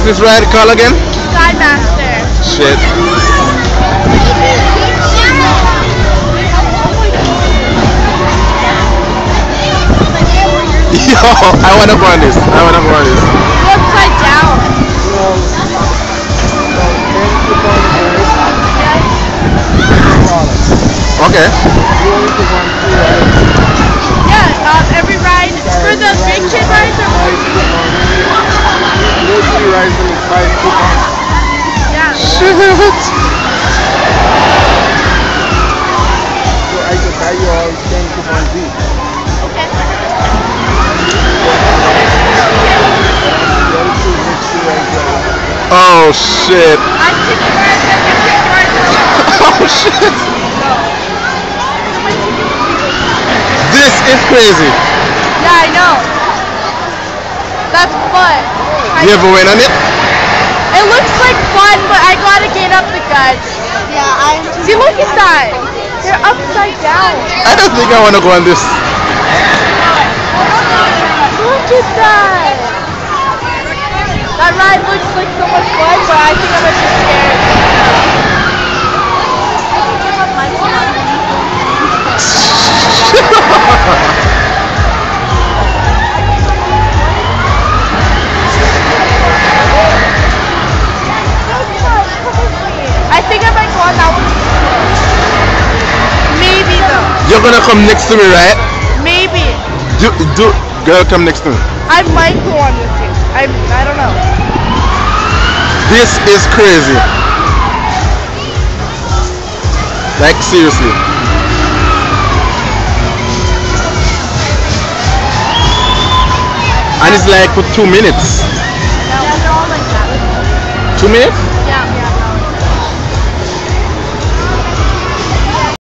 What's this ride called again? Skymaster. Shit. Yo, I wanna go on this. I wanna go on this. Go upside down. Okay. Yeah, every ride for the big kid rides or yeah. Shit. I could buy you all 10 coupons each. Okay. Oh shit. I'm thinking Oh shit. This is crazy. yeah, I know. That's fun. You ever went on it? It looks like fun, but I gotta get up the guts. Yeah, I'm. See, look at that. They're upside down. I don't think I wanna go on this. Look at that. That ride looks like so much fun, but I think I'm just scared. I think I might go on that one. Maybe though. You're gonna come next to me, right? Maybe. Girl, come next to me. I might go on with you. I don't know. This is crazy. Like seriously. And it's like for 2 minutes. Yeah, they're all like that. 2 minutes? Yeah.